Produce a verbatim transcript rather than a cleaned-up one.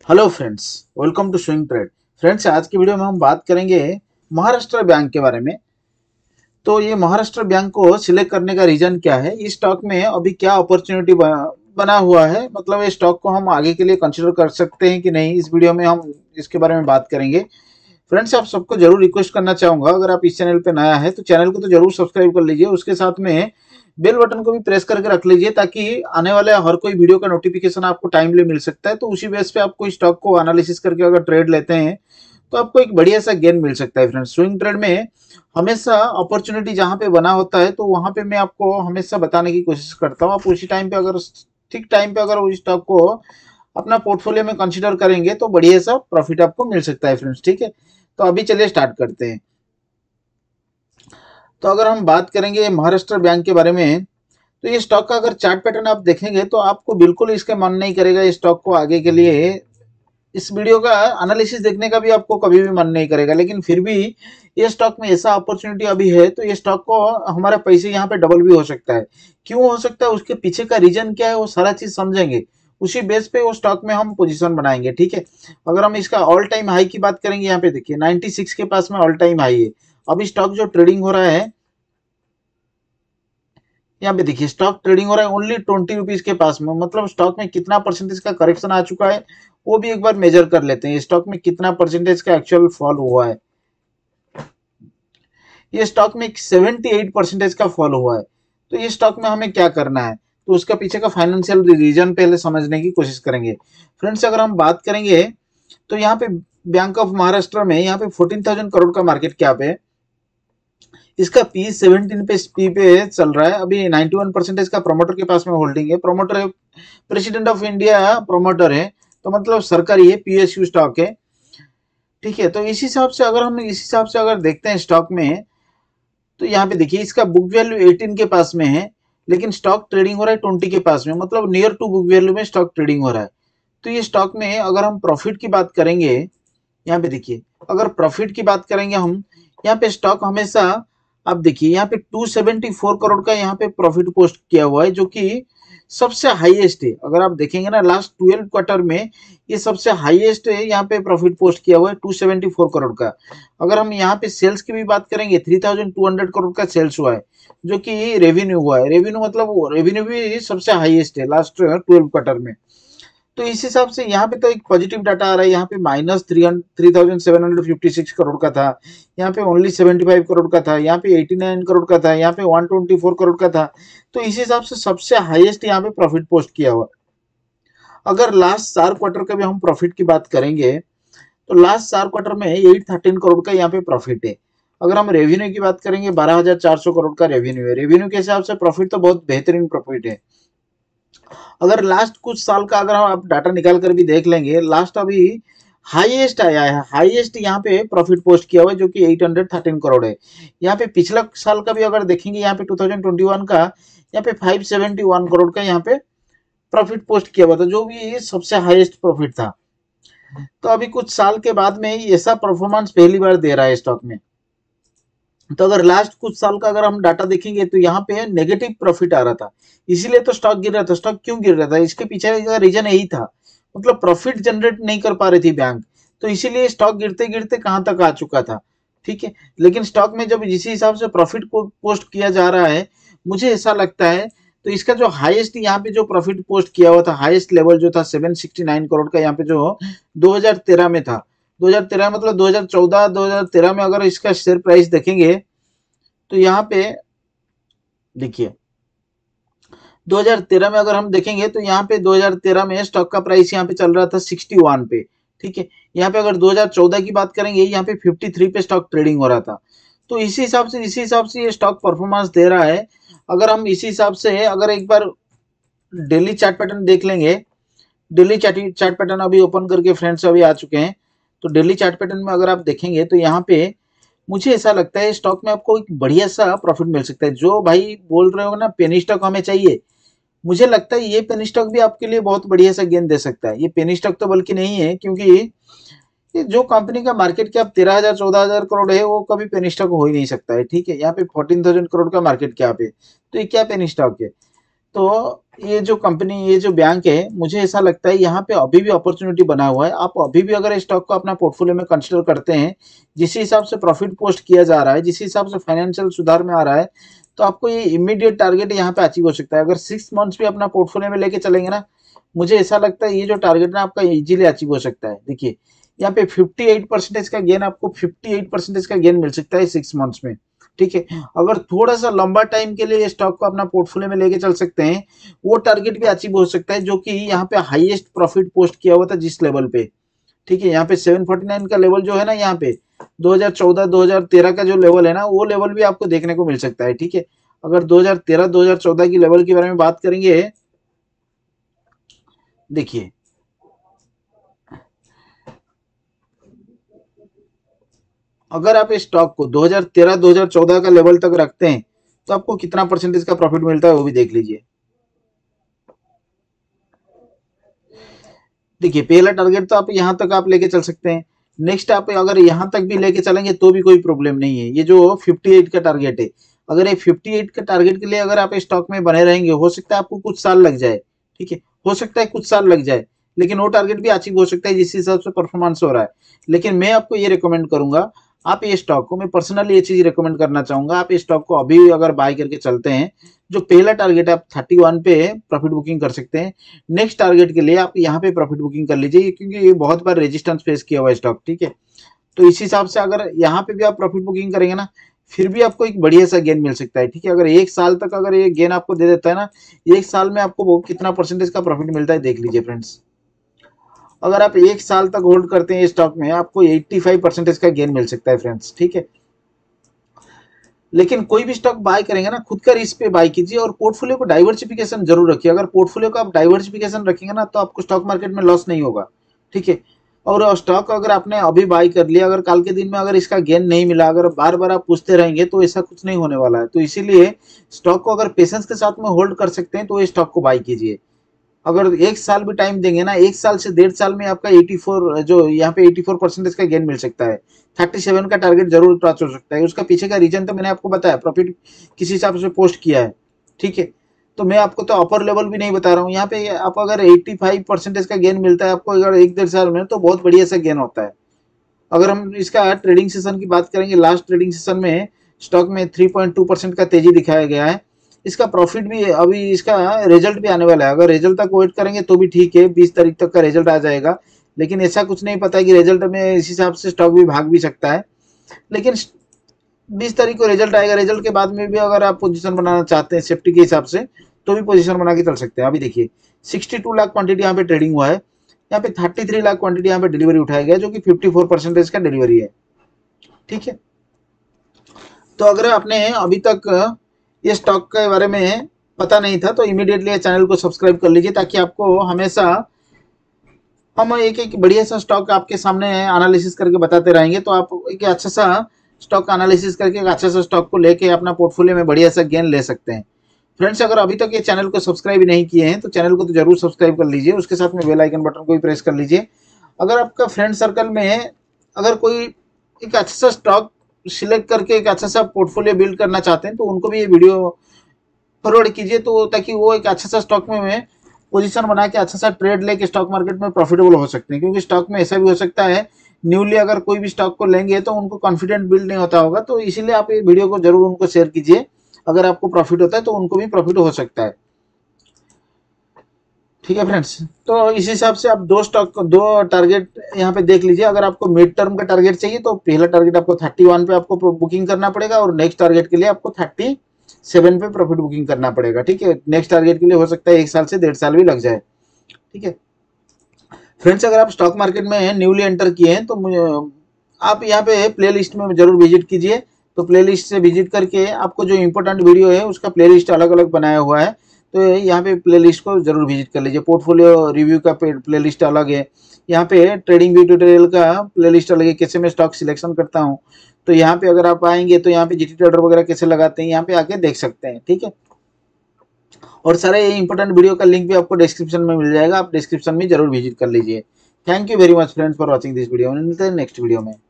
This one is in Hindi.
Hello friends, welcome to swing trade. Friends, आज की वीडियो में हम बात करेंगे महाराष्ट्र बैंक के बारे में। तो ये महाराष्ट्र बैंक को सिलेक्ट करने का रीजन क्या है, इस स्टॉक में अभी क्या अपॉर्चुनिटी बना हुआ है, मतलब ये स्टॉक को हम आगे के लिए कंसिडर कर सकते हैं कि नहीं, इस वीडियो में हम इसके बारे में बात करेंगे। फ्रेंड्स, आप सबको जरूर रिक्वेस्ट करना चाहूंगा, अगर आप इस चैनल पे नया है तो चैनल को तो जरूर सब्सक्राइब कर लीजिए, उसके साथ में बेल बटन को भी प्रेस करके रख लीजिए ताकि आने वाले हर कोई वीडियो का नोटिफिकेशन आपको टाइमली मिल सकता है। तो उसी बेस पे आपको स्टॉक को एनालिसिस करके अगर ट्रेड लेते हैं तो आपको एक बढ़िया सा गेन मिल सकता है। फ्रेंड्स, स्विंग ट्रेड में हमेशा अपॉर्चुनिटी जहां पे बना होता है तो वहां पे मैं आपको हमेशा बताने की कोशिश करता हूँ। आप उसी टाइम पे अगर ठीक टाइम पे अगर उस स्टॉक को अपना पोर्टफोलियो में कंसिडर करेंगे तो बढ़िया सा प्रॉफिट आपको मिल सकता है। फ्रेंड्स, ठीक है, तो अभी चलिए स्टार्ट करते हैं। तो अगर हम बात करेंगे महाराष्ट्र बैंक के बारे में, तो ये स्टॉक का अगर चार्ट पैटर्न आप देखेंगे तो आपको बिल्कुल इसका मन नहीं करेगा इस स्टॉक को आगे के लिए, इस वीडियो का एनालिसिस देखने का भी आपको कभी भी मन नहीं करेगा। लेकिन फिर भी ये स्टॉक में ऐसा अपॉर्चुनिटी अभी है तो ये स्टॉक को हमारे पैसे यहाँ पे डबल भी हो सकता है। क्यों हो सकता है, उसके पीछे का रीजन क्या है, वो सारा चीज समझेंगे, उसी बेस पे वो स्टॉक में हम पोजीशन बनाएंगे। ठीक है, अगर हम इसका ऑल टाइम हाई की बात करेंगे, यहाँ पे देखिए नाइन्टी सिक्स के पास में ऑल टाइम हाई है। अभी स्टॉक जो ट्रेडिंग हो रहा है, यहाँ पे देखिए स्टॉक ट्रेडिंग हो रहा है ओनली ट्वेंटी रुपीज के पास में, मतलब स्टॉक में कितना परसेंटेज का करेक्शन आ चुका है वो भी एक बार मेजर कर लेते हैं। स्टॉक में कितना परसेंटेज का एक्चुअल फॉल हुआ है, ये स्टॉक में सेवेंटी एट परसेंटेज का फॉल हुआ है। तो ये स्टॉक में हमें क्या करना है, तो उसका पीछे का फाइनेंशियल रीजन पहले समझने की कोशिश करेंगे। फ्रेंड्स, अगर हम बात करेंगे तो यहाँ पे बैंक ऑफ महाराष्ट्र में यहाँ पे फोर्टीन थाउजेंड करोड़ का मार्केट कैप है। इसका पी सेवनटीन पे पी पे चल रहा है। अभी नाइन्टी वन परसेंटेज का प्रोमोटर के पास में होल्डिंग है। प्रोमोटर है प्रेसिडेंट ऑफ इंडिया, प्रोमोटर है तो मतलब सरकारी है, पीएसयू स्टॉक है। ठीक है, तो इस हिसाब से अगर हम इस हिसाब से अगर देखते हैं स्टॉक में, तो यहाँ पे देखिए इसका बुक वैल्यू एटीन के पास में है, लेकिन स्टॉक ट्रेडिंग हो रहा है ट्वेंटी के पास में, मतलब नियर टू बुक वैल्यू में स्टॉक ट्रेडिंग हो रहा है। तो ये स्टॉक में अगर हम प्रॉफिट की बात करेंगे, यहाँ पे देखिए अगर प्रॉफिट की बात करेंगे हम, यहाँ पे स्टॉक हमेशा, आप देखिए यहाँ पे टू सेवेंटी फोर करोड़ का यहाँ पे प्रॉफिट पोस्ट किया हुआ है, जो कि सबसे हाईएस्ट है। अगर आप देखेंगे ना लास्ट ट्वेल्व क्वार्टर में ये सबसे हाईएस्ट है, यहाँ पे प्रॉफिट पोस्ट किया हुआ है टू सेवेंटी फोर करोड़ का। अगर हम यहाँ पे सेल्स की भी बात करेंगे, three thousand two hundred crore का सेल्स हुआ है, जो कि रेवेन्यू हुआ है। रेवेन्यू मतलब रेवेन्यू भी सबसे हाईएस्ट है लास्ट ट्वेल्व क्वार्टर में। तो इस हिसाब से यहाँ पे तो एक पॉजिटिव डाटा आ रहा है। यहाँ पे minus three three thousand seven hundred fifty six crore का था, यहाँ पे ओनली सेवेंटी फाइव करोड़ का था, यहाँ पे एटी नाइन करोड़ का था, यहाँ पे वन ट्वेंटी फोर करोड़ का था। तो इस हिसाब से सबसे हाईएस्ट यहाँ पे प्रॉफिट पोस्ट किया हुआ। अगर लास्ट चार क्वार्टर का भी हम प्रॉफिट की बात करेंगे तो लास्ट चार क्वार्टर में एट थर्टीन करोड़ का यहाँ पे प्रॉफिट है। अगर हम रेवेन्यू की बात करेंगे, बारह हजार चार सौ करोड़ का रेवेन्यू है। रेवेन्यू के हिसाब से प्रॉफिट तो बहुत बेहतरीन प्रॉफिट है। अगर लास्ट कुछ साल का अगर हम आप डाटा निकाल कर भी देख लेंगे, लास्ट अभी हाईएस्ट आया है, हाईएस्ट यहाँ पे प्रॉफिट पोस्ट किया हुआ है, जो कि एट हंड्रेड थर्टीन करोड़ है। यहाँ पे पिछला साल का भी अगर देखेंगे, यहाँ पे टू थाउजेंड ट्वेंटी वन का यहाँ पे फाइव सेवेंटी वन करोड़ का यहाँ पे प्रॉफिट पोस्ट किया हुआ था, जो भी सबसे हाईएस्ट प्रॉफिट था। तो अभी कुछ साल के बाद में ऐसा परफॉर्मेंस पहली बार दे रहा है स्टॉक में। तो अगर लास्ट कुछ साल का अगर हम डाटा देखेंगे तो यहाँ पे नेगेटिव प्रॉफिट आ रहा था, इसीलिए तो स्टॉक गिर रहा था। स्टॉक क्यों गिर रहा था, इसके पीछे का रीजन यही था, मतलब प्रॉफिट जनरेट नहीं कर पा रही थी बैंक, तो इसीलिए स्टॉक गिरते गिरते कहां तक आ चुका था। ठीक है, लेकिन स्टॉक में जब जिस हिसाब से प्रॉफिट को पोस्ट किया जा रहा है, मुझे ऐसा लगता है तो इसका जो हाईएस्ट यहाँ पे जो प्रॉफिट पोस्ट किया हुआ था, हाईएस्ट लेवल जो था सेवन सिक्सटी नाइन करोड़ का, यहाँ पे जो दो हज़ार तेरह में था, दो हज़ार तेरह मतलब दो हज़ार चौदह दो हज़ार तेरह में अगर इसका शेयर प्राइस देखेंगे तो यहाँ पे देखिए दो हज़ार तेरह में अगर हम देखेंगे तो यहाँ पे दो हज़ार तेरह में स्टॉक का प्राइस यहाँ पे चल रहा था सिक्सटी वन पे। ठीक है, यहाँ पे अगर दो हज़ार चौदह की बात करेंगे, यहाँ पे फिफ्टी थ्री पे स्टॉक ट्रेडिंग हो रहा था। तो इसी हिसाब से इसी हिसाब से ये स्टॉक परफॉर्मेंस दे रहा है। अगर हम इसी हिसाब से अगर एक बार डेली चार्ट पैटर्न देख लेंगे, डेली चार्ट चार्ट पैटर्न अभी ओपन करके फ्रेंड्स अभी आ चुके हैं, तो डेली चार्ट पैटर्न में अगर आप देखेंगे तो यहाँ पे मुझे ऐसा लगता है स्टॉक में आपको एक बढ़िया सा प्रॉफिट मिल सकता है। जो भाई बोल रहे हो ना पेनी स्टॉक हमें चाहिए, मुझे लगता है ये पेनी स्टॉक भी आपके लिए बहुत बढ़िया सा गेन दे सकता है। ये पेनी स्टॉक तो बल्कि नहीं है, क्योंकि ये जो कंपनी का मार्केट कैप तेरह हजार चौदह हजार करोड़ है, वो कभी पेनी स्टॉक हो ही नहीं सकता है। ठीक है, यहाँ पे फोर्टीन थाउजेंड करोड़ का मार्केट कैप है, तो ये क्या पेनी स्टॉक है। तो ये जो कंपनी, ये जो बैंक है, मुझे ऐसा लगता है यहाँ पे अभी भी अपॉर्चुनिटी बना हुआ है। आप अभी भी अगर स्टॉक को अपना पोर्टफोलियो में कंसिडर करते हैं, जिस हिसाब से प्रॉफिट पोस्ट किया जा रहा है, जिस हिसाब से फाइनेंशियल सुधार में आ रहा है, तो आपको ये इमीडिएट टारगेट यहाँ पे अचीव हो सकता है। अगर सिक्स मंथ्स भी अपना पोर्टफोलियो में लेके चलेंगे ना, मुझे ऐसा लगता है ये जो टारगेट ना आपका इजीली अचीव हो सकता है। देखिए यहाँ पे अट्ठावन परसेंटेज का गेन, आपको अट्ठावन परसेंटेज का गेन मिल सकता है सिक्स मंथ्स में। ठीक है, अगर थोड़ा सा लंबा टाइम के लिए स्टॉक को अपना पोर्टफोलियो में लेके चल सकते हैं, वो टारगेट भी अचीव हो सकता है, जो कि यहाँ पे हाईएस्ट प्रॉफिट पोस्ट किया हुआ था जिस लेवल पे। ठीक है, यहाँ पे सात सौ उनचास का लेवल जो है ना, यहाँ पे दो हज़ार चौदह दो हज़ार तेरह का जो लेवल है ना, वो लेवल भी आपको देखने को मिल सकता है। ठीक है, अगर दो हज़ार तेरह दो हज़ार चौदह की लेवल के बारे में बात करेंगे, देखिए अगर आप इस स्टॉक को दो हज़ार तेरह दो हज़ार चौदह का लेवल तक रखते हैं, तो आपको कितना परसेंटेज का प्रॉफिट मिलता है वो भी देख लीजिए। देखिए पहला टारगेट तो आप यहां तक आप लेके चल सकते हैं। नेक्स्ट आप अगर यहां तक भी लेके चलेंगे तो भी कोई प्रॉब्लम नहीं है। ये जो अट्ठावन का टारगेट है, अगर ये अट्ठावन का टारगेट के लिए अगर आप स्टॉक में बने रहेंगे, हो सकता है आपको कुछ साल लग जाए। ठीक है, हो सकता है कुछ साल लग जाए, लेकिन वो टारगेट भी अचीव हो सकता है जिस हिसाब से परफॉर्मेंस हो रहा है। लेकिन मैं आपको ये रिकमेंड करूंगा, आप ये स्टॉक को, मैं पर्सनली ये चीज रिकमेंड करना चाहूंगा, आप ये स्टॉक को अभी अगर बाय करके चलते हैं, जो पहला टारगेट आप इकतीस पे प्रॉफिट बुकिंग कर सकते हैं। नेक्स्ट टारगेट के लिए आप यहाँ पे प्रॉफिट बुकिंग कर लीजिए, क्योंकि ये बहुत बार रेजिस्टेंस फेस किया हुआ स्टॉक। ठीक है, तो इस हिसाब से अगर यहाँ पे भी आप प्रॉफिट बुकिंग करेंगे ना, फिर भी आपको एक बढ़िया सा गेन मिल सकता है। ठीक है, अगर एक साल तक अगर ये गेन आपको दे देता है ना, एक साल में आपको वो कितना परसेंटेज का प्रॉफिट मिलता है देख लीजिए फ्रेंड्स। अगर आप एक साल तक होल्ड करते हैं स्टॉक में, आपको पचासी परसेंटेज का गेन मिल सकता है फ्रेंड्स। ठीक है, लेकिन कोई भी स्टॉक बाय करेंगे ना, खुद का रिस्क पे बाय कीजिए और पोर्टफोलियो को डाइवर्सिफिकेशन जरूर रखिए। अगर पोर्टफोलियो को आप डाइवर्सिफिकेशन रखेंगे ना, तो आपको स्टॉक मार्केट में लॉस नहीं होगा। ठीक है, और स्टॉक अगर आपने अभी बाय कर लिया, अगर कल के दिन में अगर इसका गेन नहीं मिला, अगर बार बार आप पूछते रहेंगे, तो ऐसा कुछ नहीं होने वाला है। तो इसीलिए स्टॉक को अगर पेशेंस के साथ में होल्ड कर सकते हैं, तो ये स्टॉक को बाय कीजिए। अगर एक साल भी टाइम देंगे ना, एक साल से डेढ़ साल में आपका चौरासी, जो यहाँ पे चौरासी परसेंटेज का गेन मिल सकता है। सैंतीस का टारगेट जरूर टच हो सकता है। उसका पीछे का रीजन तो मैंने आपको बताया, प्रॉफिट किस हिसाब से पोस्ट किया है। ठीक है, तो मैं आपको तो अपर लेवल भी नहीं बता रहा हूँ। यहाँ पे आप अगर पचासी परसेंटेज का गेन मिलता है आपको अगर एक डेढ़ साल में, तो बहुत बढ़िया सा गेन होता है। अगर हम इसका ट्रेडिंग सेशन की बात करेंगे, लास्ट ट्रेडिंग सेशन में स्टॉक में तीन पॉइंट दो परसेंट का तेजी दिखाया गया है। इसका प्रॉफिट भी, अभी इसका रिजल्ट भी आने वाला है। अगर रिजल्ट तक वेट करेंगे तो भी ठीक है, बीस तारीख तक का रिजल्ट आ जाएगा। लेकिन ऐसा कुछ नहीं पता है कि रिजल्ट में इस हिसाब से स्टॉक भी भाग भी सकता है। लेकिन बीस तारीख को रिजल्ट आएगा, रिजल्ट के बाद में भी अगर आप पोजीशन बनाना चाहते हैं सेफ्टी के हिसाब से, तो भी पोजीशन बना के चल सकते हैं। अभी देखिए बासठ लाख क्वांटिटी यहाँ पे ट्रेडिंग हुआ है, यहाँ पे तैंतीस लाख क्वांटिटी यहाँ पे डिलीवरी उठाया गया, जो कि चौवन परसेंटेज का डिलीवरी है। ठीक है, तो अगर आपने अभी तक ये स्टॉक के बारे में पता नहीं था, तो इमीडिएटली चैनल को सब्सक्राइब कर लीजिए, ताकि आपको हमेशा हम एक एक बढ़िया सा स्टॉक आपके सामने एनालिसिस करके बताते रहेंगे। तो आप एक अच्छा सा स्टॉक एनालिसिस करके एक अच्छा सा स्टॉक को लेके अपना पोर्टफोलियो में बढ़िया सा गेन ले सकते हैं। फ्रेंड्स, अगर अभी तक ये चैनल को सब्सक्राइब नहीं किए हैं, तो चैनल को तो जरूर सब्सक्राइब कर लीजिए, उसके साथ में बेल आइकन बटन को भी प्रेस कर लीजिए। अगर आपका फ्रेंड सर्कल में अगर कोई एक अच्छा सा स्टॉक सिलेक्ट करके एक अच्छा सा पोर्टफोलियो बिल्ड करना चाहते हैं, तो उनको भी ये वीडियो फॉरवर्ड कीजिए, तो ताकि वो एक अच्छा सा स्टॉक में पोजीशन बना के अच्छा सा ट्रेड लेके स्टॉक मार्केट में प्रॉफिटेबल हो सकते हैं। क्योंकि स्टॉक में ऐसा भी हो सकता है, न्यूली अगर कोई भी स्टॉक को लेंगे तो उनको कॉन्फिडेंट बिल्ड नहीं होता होगा। तो इसीलिए आप ये वीडियो को जरूर उनको शेयर कीजिए। अगर आपको प्रॉफिट होता है तो उनको भी प्रॉफिट हो सकता है। ठीक है फ्रेंड्स, तो इस हिसाब से आप दो स्टॉक दो टारगेट यहाँ पे देख लीजिए। अगर आपको मिड टर्म का टारगेट चाहिए, तो पहला टारगेट आपको इकतीस पे आपको बुकिंग करना पड़ेगा, और नेक्स्ट टारगेट के लिए आपको सैंतीस पे प्रॉफिट बुकिंग करना पड़ेगा। ठीक है, नेक्स्ट टारगेट के लिए हो सकता है एक साल से डेढ़ साल भी लग जाए। ठीक है फ्रेंड्स, अगर आप स्टॉक मार्केट में न्यूली एंटर किए हैं, तो आप यहाँ पे प्ले लिस्ट में जरूर विजिट कीजिए। तो प्ले लिस्ट से विजिट करके आपको जो इंपॉर्टेंट वीडियो है उसका प्ले लिस्ट अलग अलग बनाया हुआ है, तो यहाँ पे प्ले लिस्ट को जरूर विजिट कर लीजिए। पोर्टफोलियो रिव्यू का प्ले लिस्ट अलग है, यहाँ पे ट्रेडिंग व्यू ट्यूटोरियल का प्ले लिस्ट अलग है, कैसे मैं स्टॉक सिलेक्शन करता हूँ। तो यहाँ पे अगर आप आएंगे तो यहाँ पे जीटी ट्रेडर वगैरह कैसे लगाते हैं, यहाँ पे आके देख सकते हैं। ठीक है, और सारे इंपॉर्टेंट वीडियो का लिंक भी आपको डिस्क्रिप्शन में मिल जाएगा, आप डिस्क्रिप्शन में जरूर विजिट कर लीजिए। Thank you very much friends for watching this video. मिलते हैं नेक्स्ट वीडियो में।